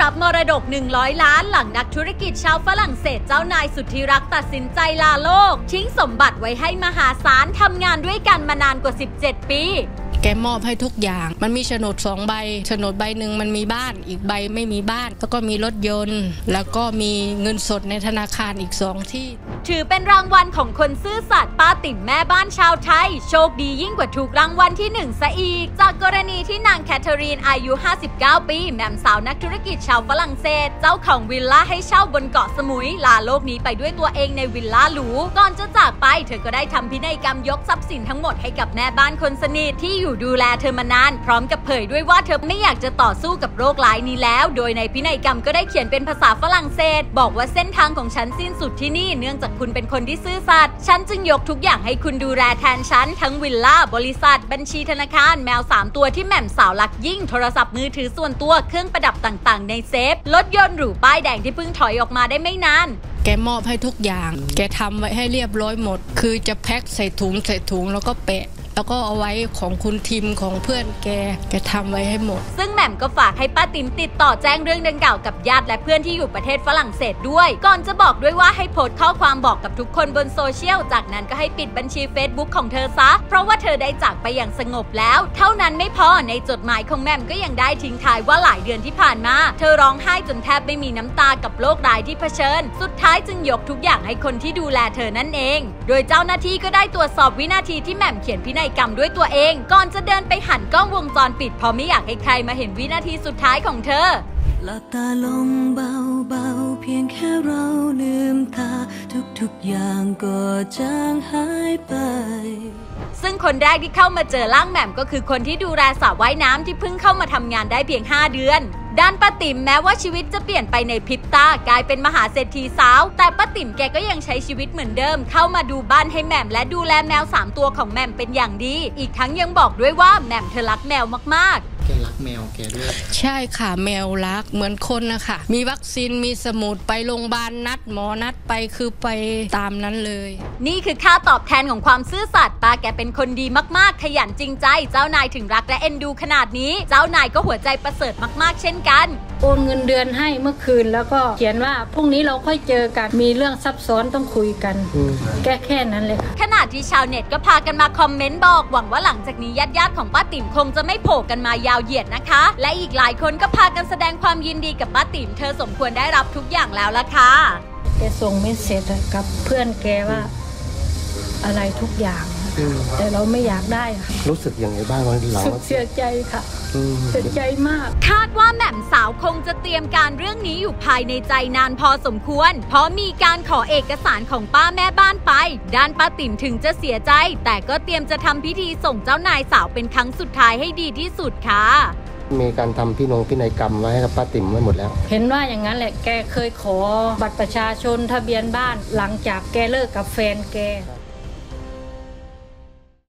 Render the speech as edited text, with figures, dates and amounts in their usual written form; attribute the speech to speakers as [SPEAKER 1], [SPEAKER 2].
[SPEAKER 1] รับมรดก100 ล้านหลังนักธุรกิจชาวฝรั่งเศสเจ้านายสุดที่รักตัดสินใจลาโลกทิ้งสมบัติไว้ให้มหาศาลทำงานด้วยกันมานานกว่า17 ปี
[SPEAKER 2] แกมอบให้ทุกอย่างมันมีโฉนด2 ใบโฉนดใบหนึ่งมันมีบ้านอีกใบไม่มีบ้านแล้วก็มีรถยนต์แล้วก็มีเงินสดในธนาคารอีก2 ที่
[SPEAKER 1] ถือเป็นรางวัลของคนซื่อสัตย์ป้าติ๋มแม่บ้านชาวไทยโชคดียิ่งกว่าถูกรางวัลที่1ซะอีกจากกรณีที่นางแคทเธอรีนอายุ59 ปีแม่สาวนักธุรกิจชาวฝรั่งเศสเจ้าของวิลล่าให้เช่าบนเกาะสมุยลาโลกนี้ไปด้วยตัวเองในวิลล่าหรูก่อนจะจากไปเธอก็ได้ทำพินัยกรรมยกทรัพย์สินทั้งหมดให้กับแม่บ้านคนสนิทที่อยู่ดูแลเธอมานานพร้อมกับเผยด้วยว่าเธอไม่อยากจะต่อสู้กับโรคร้ายนี้แล้วโดยในพินัยกรรมก็ได้เขียนเป็นภาษาฝรั่งเศสบอกว่าเส้นทางของฉันสิ้นสุดที่นี่เนื่องจากคุณเป็นคนที่ซื่อสัตย์ฉันจึงยกทุกอย่างให้คุณดูแลแทนฉันทั้งวิลล่าบริษัทบัญชีธนาคารแมว3 ตัวที่แหม่มสาวรักยิ่งโทรศัพท์มือถือส่วนตัวเครื่องประดับต่างๆในเซฟรถยนต์หรูป้ายแดงที่เพิ่งถอยออกมาได้ไม่นาน
[SPEAKER 2] แกมอบให้ทุกอย่างแกทำไว้ให้เรียบร้อยหมดคือจะแพ็คใส่ถุงแล้วก็แปะแล้วก็เอาไว้ของคุณทิมของเพื่อนแกทำไว้ให้หมด
[SPEAKER 1] ซึ่งแหม่มก็ฝากให้ป้าติ๋มติดต่อแจ้งเรื่องดังกล่าวกับญาติและเพื่อนที่อยู่ประเทศฝรั่งเศสด้วยก่อนจะบอกด้วยว่าให้โพสต์ข้อความบอกกับทุกคนบนโซเชียลจากนั้นก็ให้ปิดบัญชี Facebook ของเธอซะเพราะว่าเธอได้จากไปอย่างสงบแล้วเท่านั้นไม่พอในจดหมายของแหม่มก็ยังได้ทิ้งท้ายว่าหลายเดือนที่ผ่านมาเธอร้องไห้จนแทบไม่มีน้ำตากับโรคร้ายที่เผชิญสุดท้ายจึงยกทุกอย่างให้คนที่ดูแลเธอนั่นเองโดยเจ้าหน้าที่ก็ได้ตรวจสอบวินาทีที่แหม่มเขียนพินัยกรรมด้วยตัวเองก่อนจะเดินไปหันกล้องวงจรปิดเพราะไม่อยากให้ใครมาเห็นวินาทีสุดท้ายของเธอ
[SPEAKER 3] หลับตาลงเบาๆเพียงแค่เราลืมตาทุกอย่างก็จางหายไป
[SPEAKER 1] ซึ่งคนแรกที่เข้ามาเจอร่างแหม่มก็คือคนที่ดูแลสระว่ายน้ำที่เพิ่งเข้ามาทำงานได้เพียง5 เดือนด้านป้าติ๋มแม้ว่าชีวิตจะเปลี่ยนไปในพริบตากลายเป็นมหาเศรษฐีสาวแต่ป้าติ๋มแกก็ยังใช้ชีวิตเหมือนเดิมเข้ามาดูบ้านให้แหม่มและดูแลแมว3 ตัวของแหม่มเป็นอย่างดีอีกทั้งยังบอกด้วยว่าแหม่มเธอรักแมวมากๆ
[SPEAKER 4] แกรักแมวแกด้วย
[SPEAKER 2] ใช่ค่ะแมวรักเหมือนคนนะคะมีวัคซีนมีสมุดไปโรงพยาบาลนัดหมอนัดไปคือไปตามนั้นเลย
[SPEAKER 1] นี่คือค่าตอบแทนของความซื่อสัตย์ป้าแกเป็นคนดีมากๆขยันจริงใจเจ้านายถึงรักและเอ็นดูขนาดนี้เจ้านายก็หัวใจประเสริฐมากๆเช่นกัน
[SPEAKER 5] โอนเงินเดือนให้เมื่อคืนแล้วก็เขียนว่าพรุ่งนี้เราค่อยเจอกันมีเรื่องซับซ้อนต้องคุยกันแค่นั้นเลย
[SPEAKER 1] ขณะที่ชาวเน็ตก็พากันมาคอมเมนต์บอกหวังว่าหลังจากนี้ญาติของป้าติ๋มคงจะไม่โผล่กันมายาวเหยียดนะคะและอีกหลายคนก็พากันแสดงความยินดีกับป้าติ๋มเธอสมควรได้รับทุกอย่างแล้วล่ะค่ะ
[SPEAKER 5] แกส่งเมสเสจกับเพื่อนแกว่าอะไรทุกอย่างแต่เราไม่อยากได้ค่ะ
[SPEAKER 4] รู้สึกยังไงบ้างวันหลัง
[SPEAKER 5] เสียใจค่ะเสียใจมาก
[SPEAKER 1] คาดว่าแหม่มสาวคงจะเตรียมการเรื่องนี้อยู่ภายในใจนานพอสมควรเพราะมีการขอเอกสารของป้าแม่บ้านไปด้านป้าติ๋มถึงจะเสียใจแต่ก็เตรียมจะทำพิธีส่งเจ้านายสาวเป็นครั้งสุดท้ายให้ดีที่สุดค่ะ
[SPEAKER 4] มีการทำพินัยกรรมไว้ให้กับป้าติ๋มไว้หมดแล้ว
[SPEAKER 5] เห็นว่าอย่างนั้นแหละแกเคยขอบัตรประชาชนทะเบียนบ้านหลังจากแกเลิกกับแฟนแก